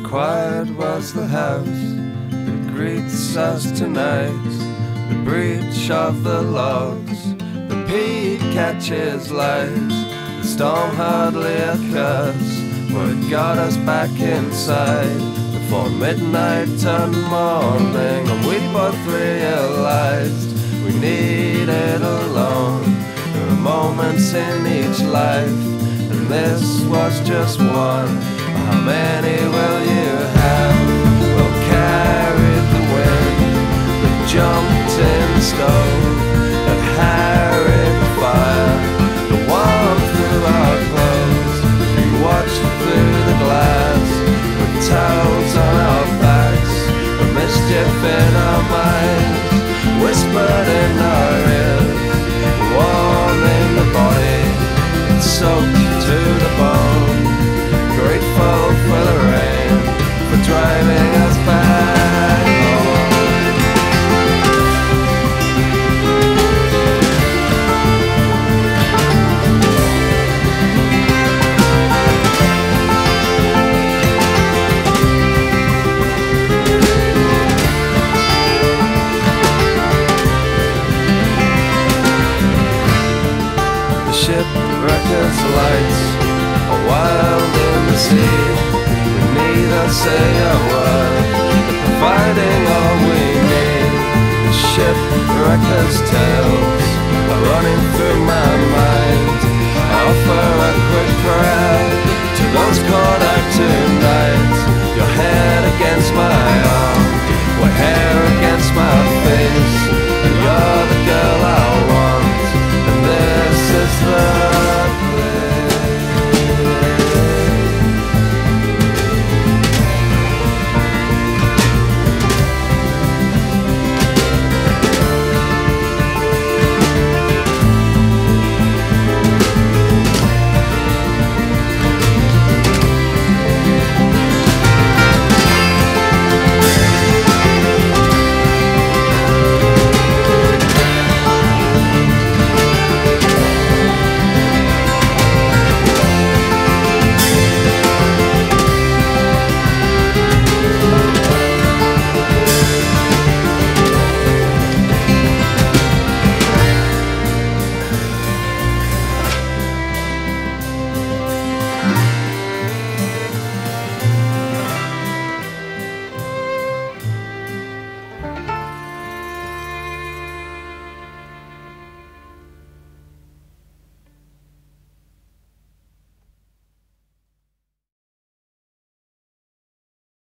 quiet was the house that greets us tonight. The breach of the logs, the peat catches light. The storm hardly a curse, for it got us back inside. Before midnight turned morning, and we both realized we needed alone. There are moments in each life, and this was just one. How many will you have? We'll carry the wind that jumped in the stove, that harried the fire, the warmth through our clothes. We watched through the glass with towels on our backs, the mischief in our minds, whispered in our ears, warming the body and soaked to the bone. Grateful for the rain, for driving us back home. The shipwreckers' lights are wild in the sea. We neither say a word, they're providing all we need. The shipwreckers' tales are running through my mind. I offer a quick prayer